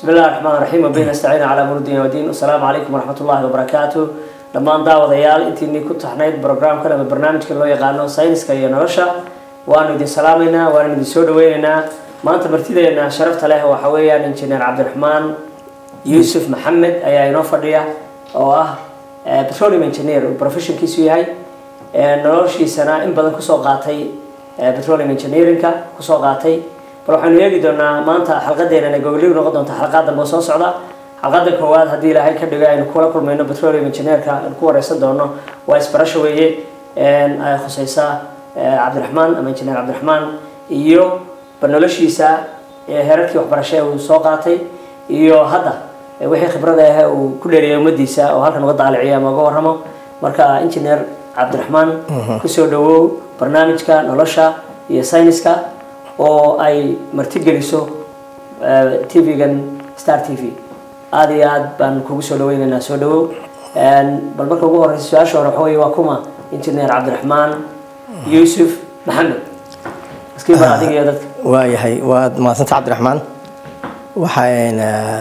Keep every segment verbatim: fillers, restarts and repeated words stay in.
بسم الله الرحمن الرحيم وبين نستعين على أمور الدين والدين والسلام عليكم ورحمة الله وبركاته لما نضاو ضيال أنت إني كنت حنيت برنامج كلام برنامج كله يقالون ساينس كي نرشة وأنا دي سلامنا وأنا دي سود ويننا ما أنت برتدي أن شرفت له وحويا إنجنير عبد الرحمن يوسف محمد أي نوفرديا أو أه بتروليوم إنجنير وبروفيشن كيسوي هاي نرشة سنة إن بدن كسوقاتي بتروليوم إنجنيرينكا كسوقاتي waxaanu eegi doonaa maanta xalqadeena ay goboligu noqon doonto xalqada dambe soo socda xalqada koowaad hadii ilaahay ka dhigo aynu kula kulmayno petroleum engineer-ka aan ku wareysan doono waa isbarasho weeye een ay khusaysa Cabdiraxmaan ama engineer Cabdiraxmaan iyo barnaamijkiisa ee heerarkii waxbarashada uu soo qaatay iyo hadda wixii khibrad ah uu ku dheeriyay umadiisa oo halkan uga daaliciya ama uga warramo marka engineer Cabdiraxmaan ku soo dhawow barnaamijka nolosha iyo sayniska oo ay martigeliso T V-gan Star T V aad iyo aad baan kugu soo dhaweynaynaa soo dhawow een bal marka ugu horeysa su'aasha hore waxa weeye waa kuma engineer Cabdiraxmaan Yuusuf Maxamed iskii baa adiga iyo dadka waa yahay waa maasanta Cabdiraxmaan waxaan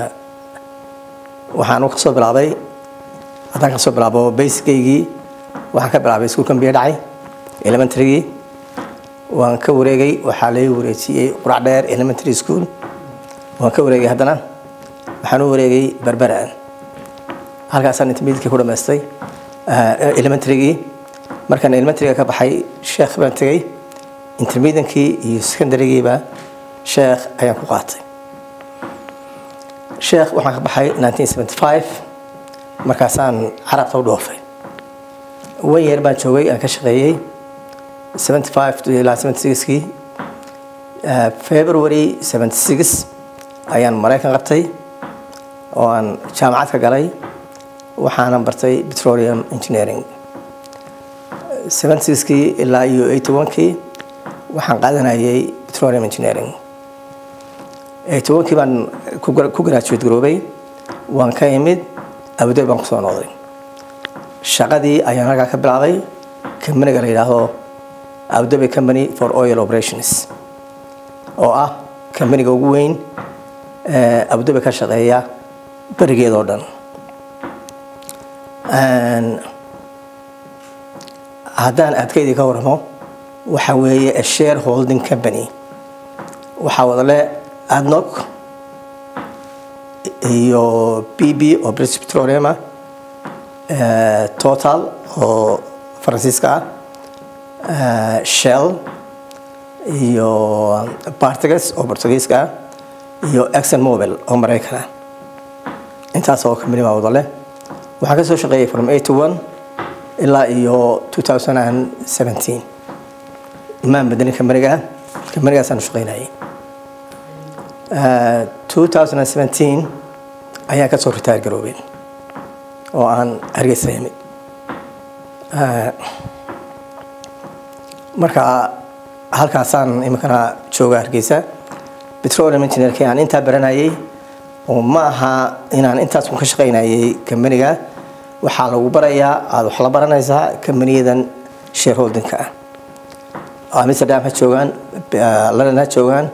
waxaan ka soo bilaabay hadaan ka soo bilaabo basic-gii waxaan ka bilaabay iskuulkan biyo dhacay elementary waan ka wareegay waxa la wareejiyay qurac dheer elementary school waan ka wareegay hadana waxaan u wareegay Berbera halkaas aan intermediate ku dhameystay elementary markaan elementary ka baxay sheekh baan tagay intermediate iyo secondary ba sheekh ayaan ku qaatay sheekh waxaan ka baxay nineteen seventy-five markaasaan carabta u dhoofay one year baan joogay aan ka shaqeeyay seventy-five to seventy-six kii February seventy-six ayaan Mareykan qabtay oo aan jaamacad ka galay waxaan bartay petroleum engineering seventy-six kii ilaa iyo eighty-one kii waxaan qaadanayay petroleum engineering eighty-one kii baan ku graduate garoobay waan ka imid Abu Dhabi baan ku soo noqday shaqadii ayaan halkaa ka bilaabay company-ga la yiraahdo Abu Dhabi Company for Oil Operations oo ah company-ga ugu weyn ee Abu Dhabi ka shaqeeya barigeeda oo dhan and haddaan adkeydii ka warramo waxa weeye a shareholding company waxa wada leh A D N O C iyo B B oo British Petroleum Total oo Faransiiska ah Uh, Shell iyo Partagas oo Portugiiska iyo ExxonMobil oo Mareykan ah intaas oo company wada leh waxa ka soo shaqeeyay from eighty-one ilaa iyo two thousand seventeen ma badani company-ga company-gaas aan shaqeynayay uh, two thousand seventeen ayaa ka soo retire garoobay oo aan Hargeysa yimid uh, marka halkaasaan imikana jooga Hargeysa petroleum engineer-ka aan inta baranayay oo ma aha inaan intaas ku ka shaqeynayay company-ga waxa lagu barayaa aad wax la baranaysaa company-yadan shareholding-ka ah Amsterdam ha joogan London ha joogan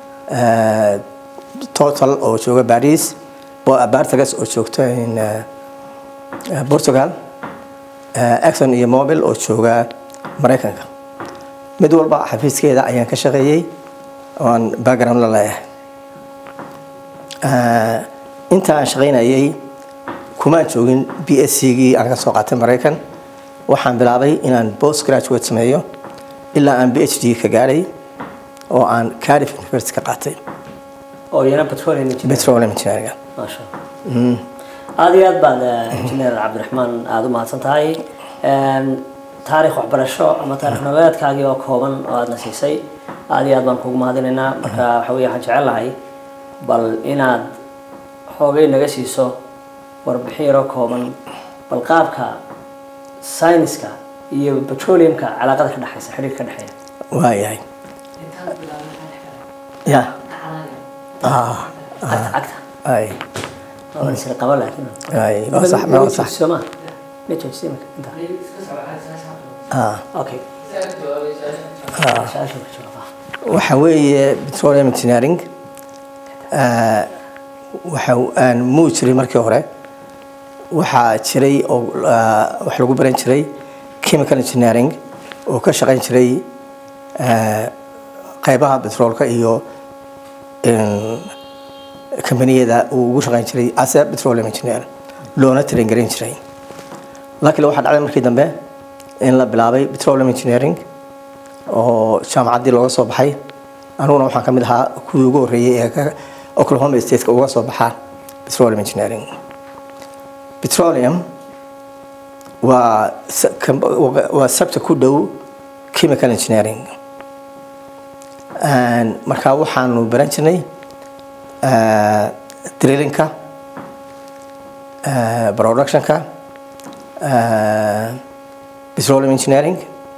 Total oo jooga Paris Partagas oo joogta in Portugal Exxon iyo Mobil oo jooga Mareykanka mid walba xafiiskeeda ayaan ka shaqeeyay oo aan background la leeyahay ee inta aan shaqeynayay kuma joogin B S C-gii aan ka soo qaatay Mareykan waxaan bilaabay inaan post graduate sameeyo ilaa aan P H D ka gaaray oo aan Cardiff University ka qaatay oo yana petroleum engineer petroleum engineering ma sha Allah aad iyo aad baan engineer Cabdiraxmaan aad u mahadsan tahay een taariikh waxbarasho ama taariikh nololeedkaagii oo kooban oo aad nasiisay aad iyo aad baan kugu mahadinaynaa marka waxa weeye waxaan jecelahay bal inaad xoogay naga siiso warbixin yar oo kooban bal qaabka sayniska iyo petroleumka calaaqada ka dhaxaysa xiriirka ka dhaxeeya waa yahay ya ah agta ay oo isla qaba laakiin ay waa sax ma sax soma meesha simka inta ah okay waxa weeye petroleum engineering waxa aan muu jiray markii hore waxaa jiray oo wax lagu baran jiray chemical engineering oo ka shaqayn jiray qaybaha petroolka iyo kambaniyada uu ugu shaqayn jiray as a petroleum engineer loona train garan jiray laakiin waxaa dhacday markii dambe in la bilaabay petroleum engineering oo jaamacaddii looga soo baxay aniguna waxaan ka mid ahaa kuwii ugu horreeyey ee Oklahoma State uga soo baxa petroleum engineering petroleum waa waa sabta ku dhow chemical engineering and marka waxaanu baran jirnay drillingka productionka petroleum engineering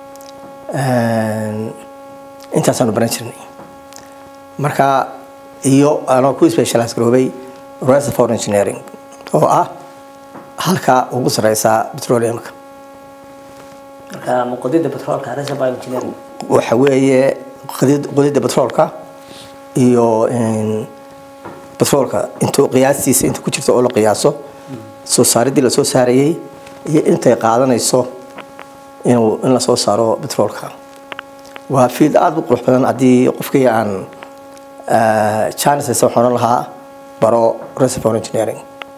intaasaan baran jirnay marka iyo anoo ku specialize garoobay reservoir engineering oo ah halka ugu sareysa petroleumka marka muqadida petroolka reservoir engineering waxa weeye qodida petroolka iyo petroolka intuu qiyaastiisa inta ku jirto oo la qiyaaso soo saaridii la soo saarayay iyo intay qaadanayso inuu in la soo saaro petroolka waa field aad u qurux badan haddii qofkii aan chances waxaan lahaa baro reservoir engineering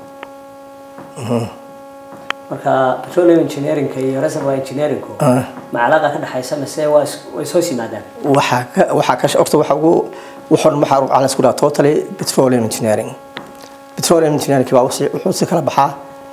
marka petroleum engineering iyo reservoir engineering ma calaaqad ka dhaxaysa mise waa way soo simaadaan waxa waxa ka shaqto waxa ugu wuxuu ma xaruq aan isku daa totally petroleum engineering petroleum engineering waa wuxuu si kala baxaa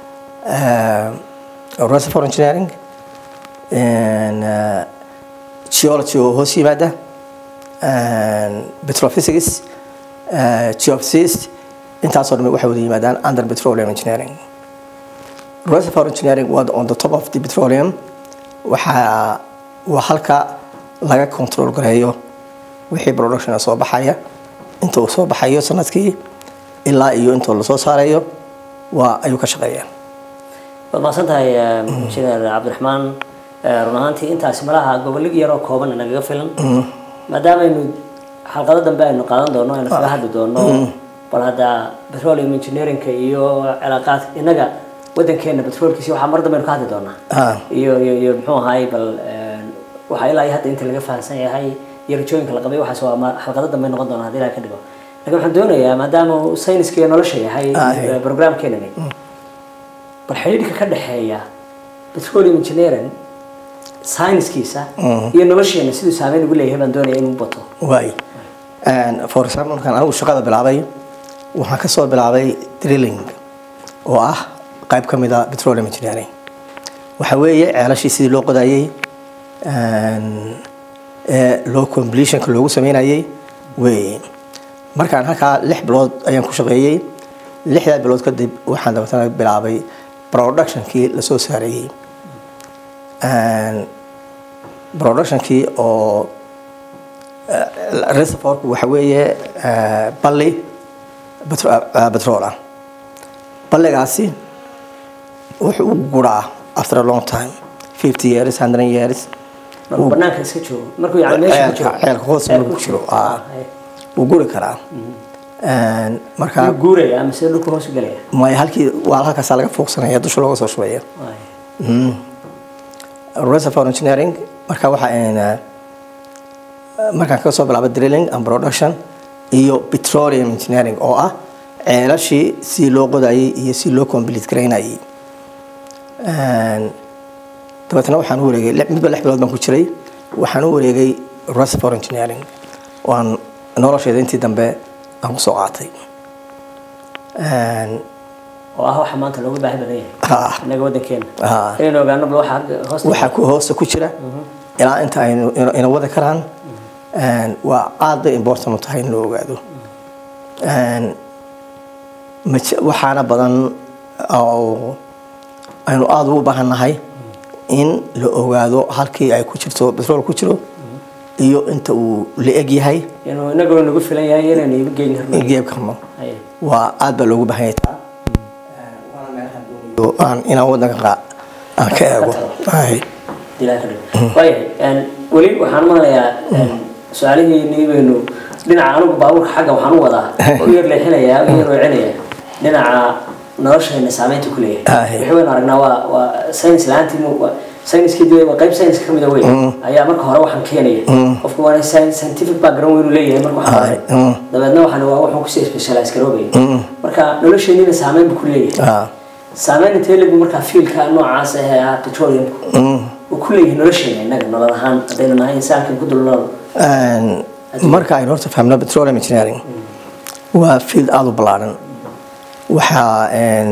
reservoir engineering and geology oo hoos yimaada and petrophysics geophysics intaasoo dhan waxay wada yimaadaan under petroleum engineering reservoir engineering was on the top of the petroleum waxa waa halka laga control gareeyo wixii production soo baxaya inta uu soo baxayo sanadkii ilaa iyo inta la soo saarayo waa ayuu ka shaqeeyaan ma santahay injineer Cabdiraxmaan run ahaantii intaas malaha gobolka yar oo kooban naga filan maadaama aynu xalqada dambe aynu qaadan doono aynu kaga hadli doono bal hada petroleum engineering iyo cilaaqaad inaga wadankeena petroolkiisa waxa mar dambe aynu ka hadli doonaa iyo iyo muxuu ahaay bal waxa ilaa hadda inta laga fahansan yahay yarjooyinka la qabay waxa soo xalqada dambe noqon doona hadii la ka dhigo laakiin waxaan doonayaa maadaama sayniska iyo nolosha yahay programkeena bal xiriirka ka dhaxeeya petroleum engineering sayniskiisa iyo nolosheena sidoo saameyn ugu leeyahay baan doonayaa inuu bato way and for example kan anigu shaqada bilaabay waxaan ka soo bilaabay drilling oo ah qayb ka mid ah petroleum engineering waxa weeye ceelashii sidii loo qodayay ee loo completionka loogu sameynayay way markaan halkaa lix bilood ayaan ku shaqeeyay lixda bilood kadib waxaan dabatana bilaabay productionkii la soo saarayay and productionkii oo reservoir waxa weeye balli petrol ah balligaasi wuxuu u guraa after a long time fifty years one hundred years markuu banaanka iska joogo markuu yahay meesha ku jiro ceelka hoos ku jiro ah uu guri karaa and marka guuraya ama sidoo ku hoos galaya ma halkii waa halkaas laga foogsanaya dusha looga soo shubaya reservoir engineering marka waxa aan markaan ka soo bilaabay drilling and production iyo petroleum engineering oo ah ceelashii si loo qodayay iyo si loo complete gareynayay and dabeetana waxaan u wareegay midba lix bilood baan ku jiray waxaan u wareegay reservoir engineering waan nolosheeda intii dambe aan ku soo qaatay and oo ah waxa maanta looga baahan yahay inaga wadankeena inuu ogaano waxa hoosta waxa ku hoosta ku jira ilaa inta ay ina wada karaan and waa aad important tahay in loo ogaado and waxaana badan oo aynu aad ugu baahanahay in la ogaado halkii ay ku jirto petrol ku jiro iyo inta uu la eg yahay inuu inaga nagu filan yahay inaan iib geyn karno geeb karno waa aad baa loogu baahan yahay aan inaan wadanka aan ka eego dilaa ka dhigo way aan wali waxaan maqlayaa su'aalaheennii baynu dhinaca anigu baabuurka xagga waxaan u wadaa oo yar leexinayaa oo yar weecinaya dhinaca noloshayna saameynta ku leeyahay wixii weyn aragnaa waa waa science laantii sayniskii dib waa qayb sayniska kamid ah weyn ayaa marka hore waxaan keenaya qofku waa scientific background weyn u leeyahay marka waxaan dabeedna waxaan waa wuxuu ku sii specialize garoobay marka noloshayna saameyn ku leeyahay saameyn intee lagu marka fiilka noocaas ah petroleum uu ku leeyahay noloshayna inaga nolol ahaan hadayna nahay insaanka ku dulnool marka ay horta fahmna petroleum engineering waa field aad u ballaaran waxa een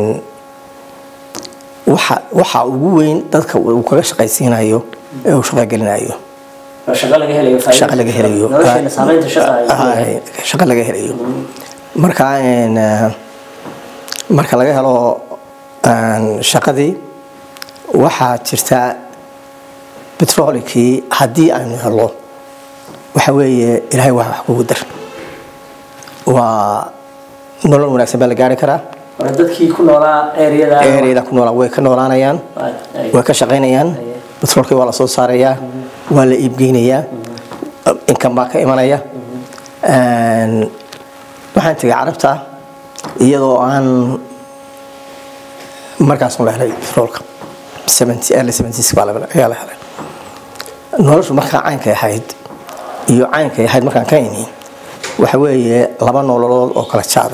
waxa waxa ugu weyn dadka uu kaga shaqaysiinayo ee uu shaqo gelinayo shaqo laga helayo faa'iido shaqo laga helayo noloshayna saameynta shaqo ay shaqo laga helayo marka een marka laga helo aan shaqadii waxa jirta petrolkii hadii aan helo waxa weeye ilaahay wax kugu dar waa nolol wanaagsan baa la gaari karaa dadkii ku noolaa area-da area-da ku noolaa way ka noolaanayaan way ka shaqaynayaan petrolkii waa la soo saarayaa waa la iibgeynayaa income baa ka imanaya waxaan tegay carabta iyadoo aan markaas la helay petrolka seventy early seventies baa la helay noloshu markaa caynkay ahayd iyo caynkay ahayd markaan ka yimi waxa weeye laba nololood oo kala jaada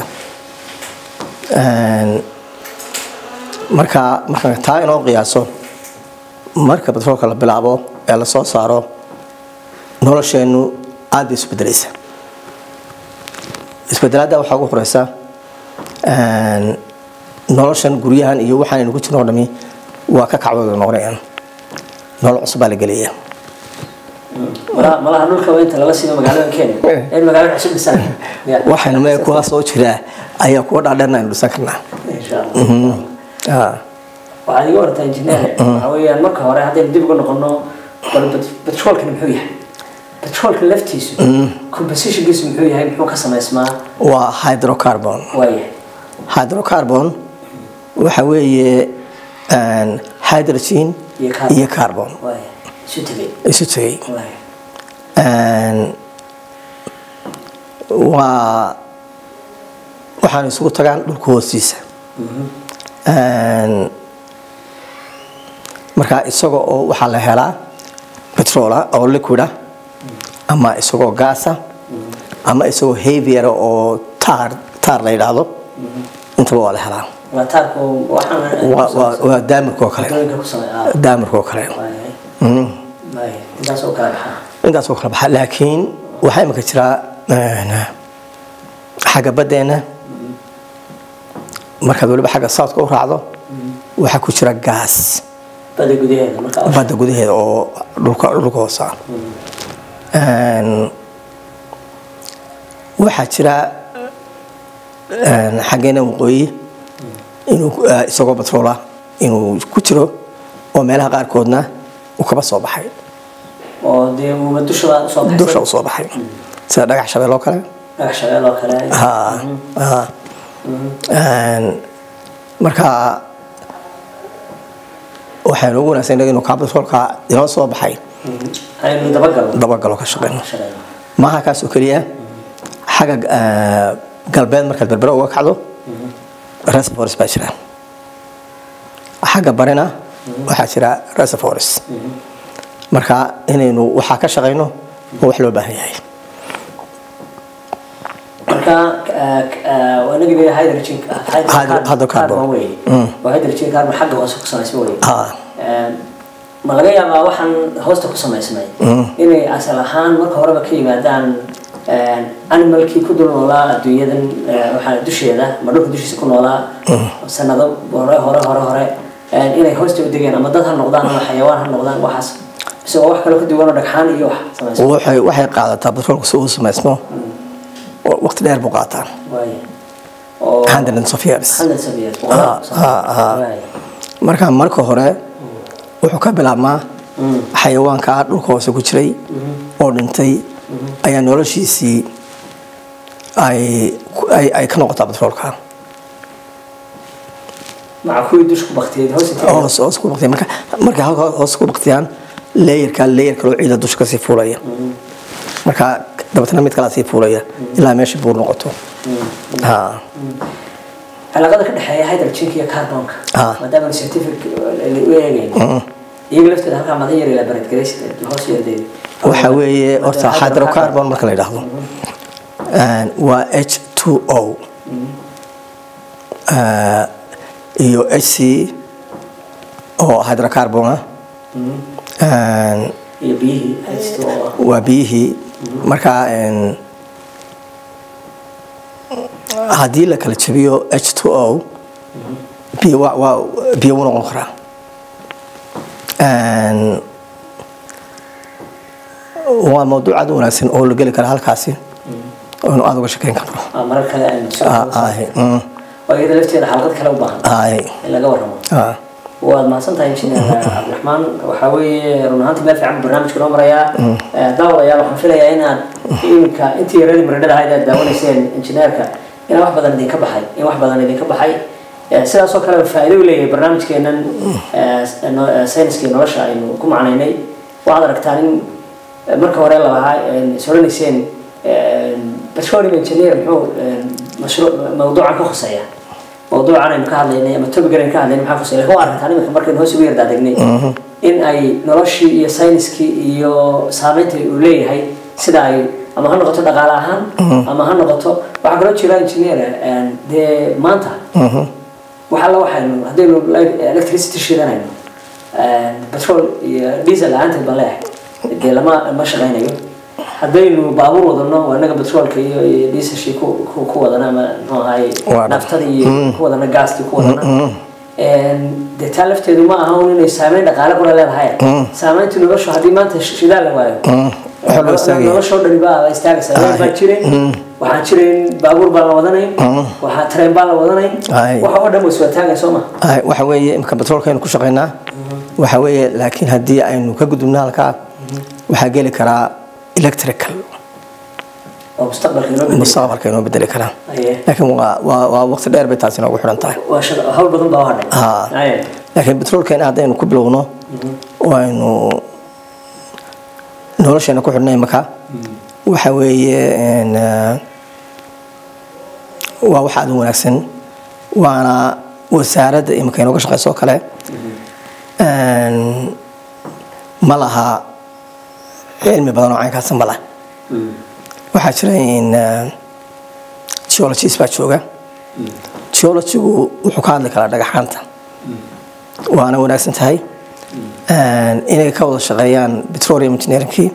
marka marka taa inoo qiyaaso marka petrolka la bilaabo ee la soo saaro nolosheenu aad isu bedelaysa isbedelada waxa ugu horeysa noloshan guryahan iyo waxaan inagu jirno dhami waa ka kacwada noqonayaan nolol cusub baa la gelaya mala mala dhulka weynta laga siiyo magaalada Kenya ee magaalada cusub dhisan waxaan ma ku soo jira ayaa ku dhaadheerna inuu dhisan karnaa insha Allah ah waxaan igu horta engineer waxa weeyaan marka hore hadii dib ugu noqono petrolka muxuu yahay petrolka laftiisu composition-kiisu muxuu yahay muxuu ka sameysmaa waa hydrocarbon waaye hydrocarbon waxa weeye aan hydrogen iyo carbon waaye isu tagay isu tagay waaye aan waa waxaan isugu tagaan dhulka hoostiisa aan marka isagoo oo waxa la helaa petrol oo liquid ah ama isagoo gas ah ama isagoo heavier oo tar tar la yiraahdo inta waa la helaa waa taarku waxaan waa waa daamirka kale daamirka kale mm intaas oo kale intaas oo kale baxa laakiin waxa imika jira xaga badeena marka waliba xaga south-ka u raacdo waxa ku jira gas bada gudaheeda marka bada gudaheeda oo dhulka dhulka hoosa aan waxa jira aan xageena waqooyi inuu isagoo petrol ah inuu ku jiro oo meelaha qaar koodna uu kaba soo baxay oo dee uu dusha soo baxay dusha soo baxay sida dhagax shabeel oo kale dhagax shabeel oo kale ha ha aan marka waxaan ugu wanaagsan inuu ka petrolka inoo soo baxay aynu dabagalo dabagalo ka shaqeyno maaha kaas oo kaliya xaga galbeed marka berbera uga kacdo reservoirs baa jira xaga barina waxaa jira reservoirs marka inaynu waxaa ka shaqeyno oo wax loo baahan yahay marka waa naga leeyahay hydrogen hydrocarbon way waa hydrogen carbon xagga hoose ku sameysay way ha ma laga yaabaa waxaan hoosta ku sameysnay inay asal ahaan marka horeba ka yimaadaan animalkii ku dul noolaa adduunyadan waxaa dusheeda ma dhulka dushiisa ku noolaa sanado hore hore hore hore inay hoosta u degeen ama dad ha noqdaan ama xayawaan ha noqdaan waxaas isagoo wax kale ka duwan oo dhagxaan iyo wax sameysay waxay waxay qaadataa petrolka si uu sameysmo waqti dheer buu qaataa waaye oo hundreds of years hundreds of years marka marka hore wuxuu ka bilaabmaa xayawaanka dhulka hoose ku jiray oo dhintay ayaa noloshiisii ay ay ay ka noqotaa petrolka maca kuwii dush ku baktiyay hoos hoos ku baktiyay marka marka hoos ku baktiyaan layer ka layer kale ciida dush ka sii fuulaya marka dabatana mid kala sii fuulaya ilaa meesha buur noqoto ha علاقة كده حياة هيدا الشيكية كاربونك ما دام السيرتيفيك اللي وياجين يجي لفت هذا عملية إلى برد كريس الهوس يدي وحوي أرتا هيدروكربون مركل يدخلوا و H two O يو H C أو هيدروكربون يبيه H two O وبيه مركا haddii la kala jabiyo H two O biyo waa biyo uu noqon karaa aan waa mawduuc aad u wanaagsan oo la gali kara halkaasi oo aad uga shaqeyn karno mar kale aan ah ah oo iyada lafteeda xalqad kale u baahan ah laga warramo ah waad maasantahay injineer Cabdiraxmaan waxa weeye run ahaantii meel fiican barnaamijka noo maraya daawadayaal waxaan filayaa inaad iminka intii reer maradada ahayd daawanayseen injineerka in wax badan idin ka baxay in wax badan idin ka baxay sidaas oo kale faa'iido u leeyahay barnaamijkeenan sayniska nolosha aynu ku macnaynay waxaad aragtaan in marka hore la lahaa sooranayseen petroleum engineer muxuu mashruuc mawduucan ka khuseeya mawduucan aynu ka hadlaynay ama topigan ka hadlaynay maxaa khuseeya waa aragtaan iminka markaynu hoos ugu yardaadagnay in ay noloshii iyo sayniskii iyo saameynta uu leeyahay sida ay ama ha noqoto dhaqaale ahaan ama ha noqoto waxa kale jira engineer de maanta waxa la waxaynu hadaynu electricity shidanayno petrol iyo diesel aanta bale de lama ma shaqeynayo hadaynu baabuur wadano wanaga petrolka iyo diesel shi ku ku wadana ama noohay naftada iyo ku wadana gaaska ku wadana de talafteedu ma aha inay saameyn dhaqaale ku leedahay saameyntu nolosha hadii maanta shidaal la waayo nolosha dhan baa la istaagaysa baa jiray waxaan jiray baabuur baa la wadanay waxa train baa la wadanay waxa oo dhan way soo taagay Soomaa ay waxa weeye imka petrolka aynu ku shaqeynaa waxa weeye laakiin hadii aynu ka gudubnaa halka waxa gali karaa electrical oo mustaqbalka inoo mustaqbalka inoo bedeli karaa laakiin waa waa waqti dheer bay taasina ugu xiran tahay waa shaqo hawl badan baa hadhay laakiin petrolka hadaynu ku bilowno waaynu noloshana ku xidhnay marka waxa weeye in waa waxa aad u wanaagsan waana wasaaradda imika inoo ka shaqeyso kale een malaha cilmi badan oo caynkaas ma laha waxa jira in geologist baa jooga geologigu wuxuu ka hadli karaa dhagaxaanta waana wanaagsan tahay inay ka wada shaqeeyaan petroleum engineering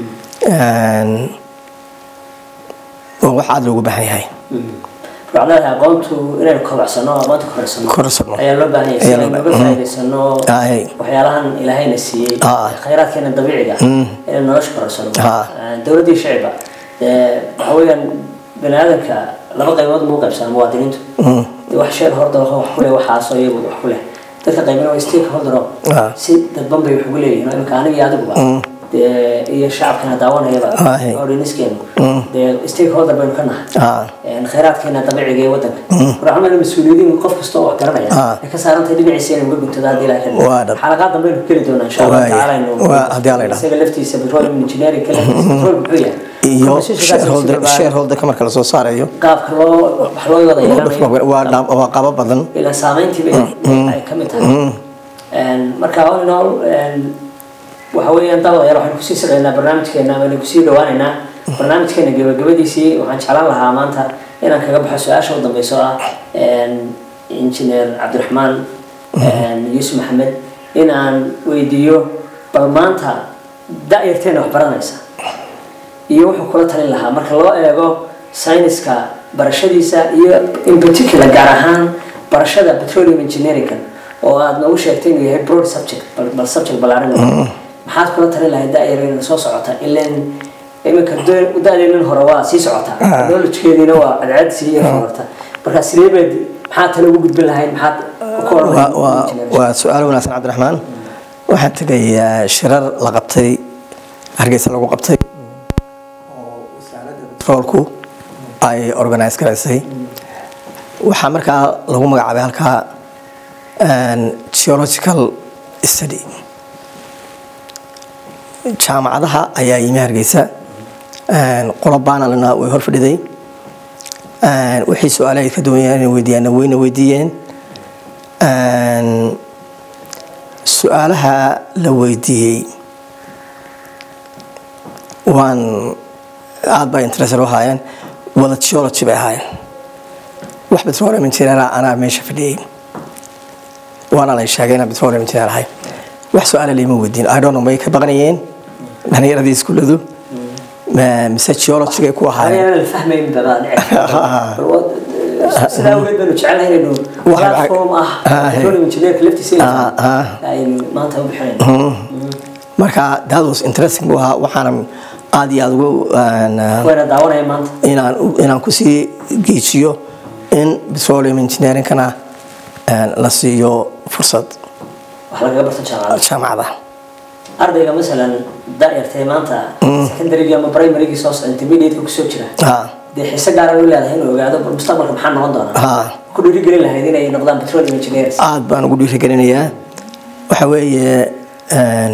oo wax aad loogu baahan yahay wacdaha aqoontu inay koobsano aqoonta korsano ayaa loo baahan yahay inay uga faa'iideysano waxyaalahan ilaahayna siiyay khayraadkeena dabiiciga ee nolosha korsano dawladda shacabka waxa weeyaan bani'aadamka laba qaybood muu qaybsan muwaadiniintu wax sheel horda wax ku leh waxa soo iyagu wax ku leh dadka qaybina waa stakeholder si dadban bay wax ugu leeyihiin imka aniga adigu iyo shacabkana daawanayaba audiencekeenu de stakeholder baynu ka nahay khayraadkeena dabiiciga ee wadanka waxaan mas'uuliyiin qof kasta oo wax garanaya ka saarantay dhinaciisa inuu uga guntada hadii la helo xalaqad dambe inuu keli doona insha Allah taala inuu hadii la isaga laftiisa petroleum engineering kale petrol buuxiya iyo shareholder shareholder ka marka la soo saarayo qaabka loo wax loo wadayo waa waa qaba badan ila saameyntii ay ka mid tahay marka all in all waxa weeyaan daawadayaal waxaan ku sii sameynaa barnaamijkeena ama ku sii dhawaanaynaa barnaamijkeena gabagabadiisii waxaan jeclaan lahaa maanta inaan kaga baxo su'aasha u dambayso ah engineer Cabdiraxmaan Yuusuf Maxamed in aan weydiiyo bal maanta daayirteena wax baranaysa iyo wuxuu kula talin lahaa marka loo eego sayniska barashadiisa iyo in particular gaar ahaan barashada petroleum engineering oo aad noogu sheegtay inuu yahay broad subject bal subject balaaran maxaad kula talin lahayd daayireen soo socota ileen imika daayireen hore waa sii socota knowledge-keedina waa cadcad sii horta marka sideebeed maxaad talo ugu gudbin lahayd maxaad ku waa su'aal wanaagsan Cabdiraxmaan waxaan tagay shirar la qabtay Hargeysa lagu qabtay oo wasaaradda petrolku ay organize gareysay waxa markaa lagu magacaabay halka geological study jaamacadaha ayaa yimi Hargeysa qolo baanalna way hor fadhiday wixii su'aalaha ka doonayeen weydiiyeen wayna weydiiyeen su'aalaha la weydiiyey waan aad baa interest u haayeen wada geology bay ahaayeen wax petroleum engineer ana meesha fadhiyay وانا لا شاغينا بترول انت هاي wax su'aal leh ma weydiin I don't know may ka baqanayeen dhalinyarada iskuuladu ma mise geology ku ahaa أنا الفهمين بدأ سلا ولد بنو جعلها إنه platform آه كل من جنيه كلفتي سيل يعني ما أنت بحرين marka that was interesting waa waxaan aad iyo aad ugu وين دعوانا ما أنت inaan inaan ku sii geejiyo in petroleum engineering kana la siiyo fursad wax laga barto jaamacada jaamacada ardayga مثلا daayirtay maanta secondary ama primary gi soo intermediate ku soo jira ha de xiisa gaar ah u leedahay inuu ogaado mustaqbalka maxaa noqon doona ha ku dhiirigelin lahayd inay noqdaan petroleum engineers aad baan ugu dhiirigelinayaa waxa weeye een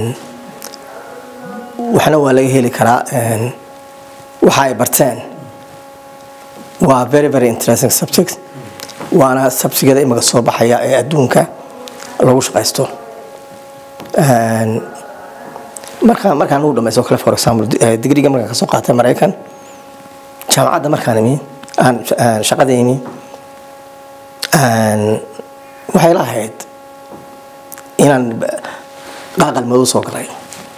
waxna waa laga heli karaa een waxa ay barteen waa very very interesting subject وانا سبسيجada imaga soo baxaya ee adduunka lagu shaqaysto een marka markaan uu dhameeyo kale for example degree-ga markaan ka soo qaatay Mareykan jaamacadda markaan imi aan shaqadeeni aan waxay lahayd inaan qaaqal madow soo galay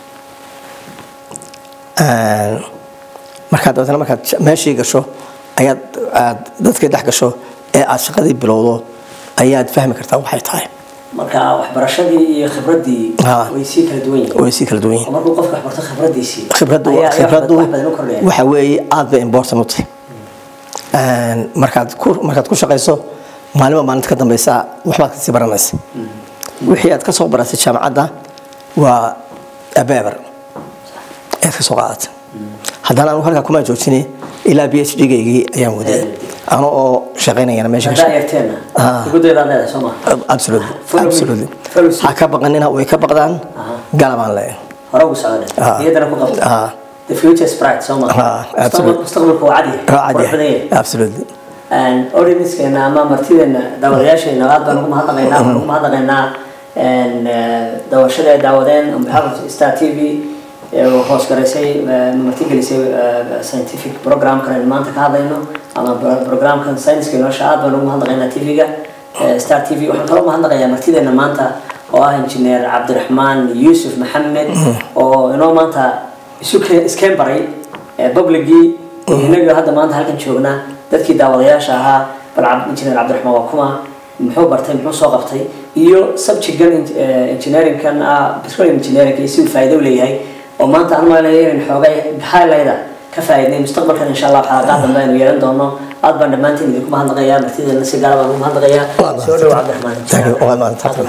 een marka dadna marka meeshii gasho ayaad dadka dhex gasho ee aad shaqadii bilowdo ayaad fahmi kartaa waxay tahay marka waxbarashadii iyo khibradii way si kala duwan yihiin way si kala duwan yihiin marka qofka waxbarto khibradiisii khibradu khibradu waxa weeye aad bay important u tahay een markaad ku markaad ku shaqayso maalmo maalinta ka dambaysa waxbaad ka sii baranaysaa wixii aad ka soo baratay jaamacadda waa abeebar ee ka soo qaadatay haddana anu halka kuma joojinay ilaa PhD-gaygii ayaan waday أنا أو شغالين أنا ماشي. هذا يرتينا. يقول ده هذا سما. Absolutely. Absolutely. هكبر قنينا ويكبر قدان. قلب عن له. هروب سعادة. هي ده نقول قبل. The future is bright سما. Absolutely. مستقبل هو عادي. عادي. Absolutely. And audience كنا ما مرتين دورياش إن هذا نقوم هذا غينا نقوم هذا غينا and دورشة داودين أم بحرف ستار تي في وخاص كرسي مرتين كرسي scientific program كنا ما أنت هذا إنه أما برنامج كان ساينس كنا شعب ونقوم هذا غينا تي في ستار تي في وإحنا كلام هذا غينا مرتين إن ما أنت واه إنجنير عبد الرحمن يوسف محمد أو إنه ما أنت سك إسكندري ببلغي هنا هذا ما أنت هالكن شغلنا ذاتك داوديا شاها بالعب إنجنير عبد الرحمن وكما محبرتين محو سوقفتي iyo subject engineering kan ah petroleum engineering iyo faa'iido leeyahay oo maanta aan maleeyahay in xoogay highlighta ka faa'iideyn mustaqbalkan insha Allah waxa qaadan baan yeelan doono aad baan dhamaantiin idinku mahadnaqayaa martida la si gaar ah baan u mahadnaqayaa soo dhawaad Cabdi Raxmaan